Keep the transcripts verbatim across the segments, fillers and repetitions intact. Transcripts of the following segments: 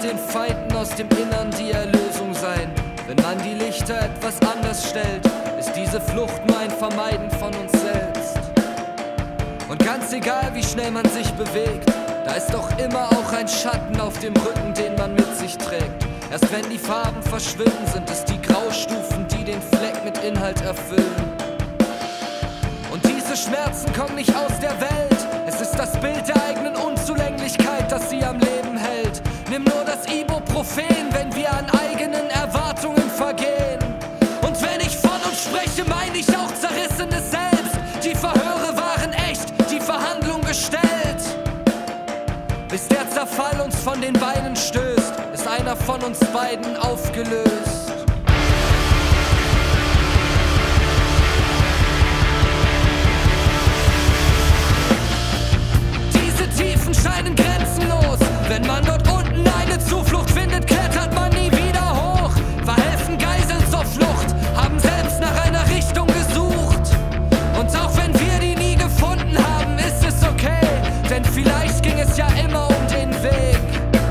den Feinden aus dem Innern die Erlösung sein. Wenn man die Lichter etwas anders stellt, ist diese Flucht nur ein Vermeiden von uns selbst. Und ganz egal, wie schnell man sich bewegt, da ist doch immer auch ein Schatten auf dem Rücken, den man mit sich trägt. Erst wenn die Farben verschwinden, sind es die Graustufen, die den Fleck mit Inhalt erfüllen. Und diese Schmerzen kommen nicht aus der Welt. Es ist das Bild der eigenen Unzulänglichkeit, das sie am Leben hält. Nimm nur das Ibuprofen, wenn wir an eigenen Erwartungen vergehen. Und wenn ich von uns spreche, meine ich auch Zerrissenes selbst. Die Verhöre waren echt, die Verhandlung gestellt. Bis der Zerfall uns von den Beinen stößt, ist einer von uns beiden aufgelöst. Diese Tiefen scheinen grenzenlos. Wenn man dort unten eine Zuflucht findet, klettert man nie wieder hoch. Verhelfen Geiseln zur Flucht, haben selbst nach einer Richtung gesucht. Und auch wenn wir die nie gefunden haben, ist es okay, denn vielleicht ging es ja immer um den Weg.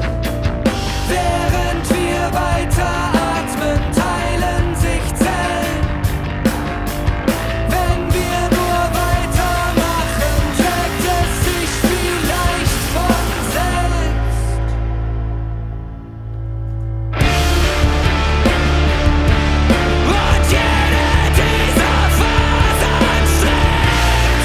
Während wir weiter atmen, teilen sich Zellen. Wenn wir nur weitermachen, trägt es sich vielleicht von selbst. Und jede dieser Fasern strebt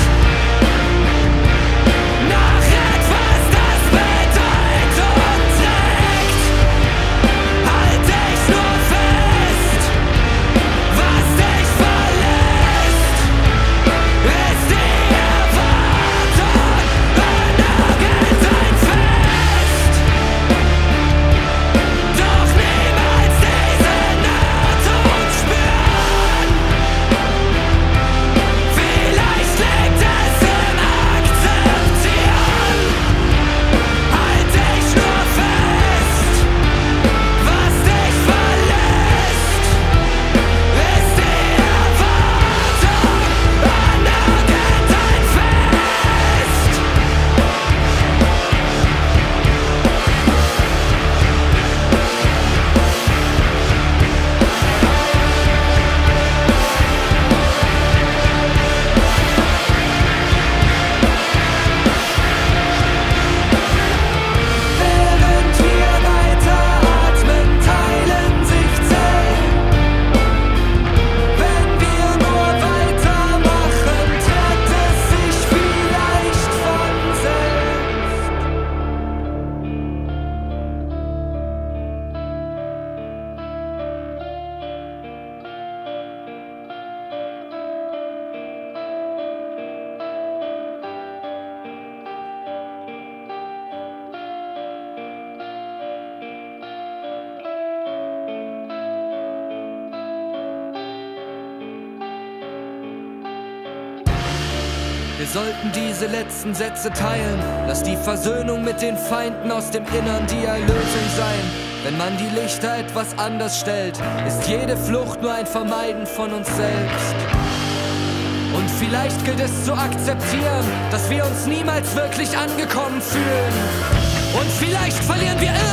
nach etwas, das Bedeutung trägt. Halt dich nur fest, was dich verlässt, ist die Erwartung an irgendein Fest. Doch niemals diese Nahtung spüren. Vielleicht liegt es im Akzeptieren. Halt dich nur fest, was dich verlässt, ist die Erwartung an irgendein Fest. Während wir weiter atmen, teilen sich Zellen. Wenn wir nur weitermachen, trägt es sich vielleicht von selbst. Wir sollten diese letzten Sätze teilen. Lass die Versöhnung mit den Feinden aus dem Innern die Erlösung sein. Wenn man die Lichter etwas anders stellt, ist jede Flucht nur ein Vermeiden von uns selbst. Und vielleicht gilt es zu akzeptieren, dass wir uns niemals wirklich angekommen fühlen. Und vielleicht verlieren wir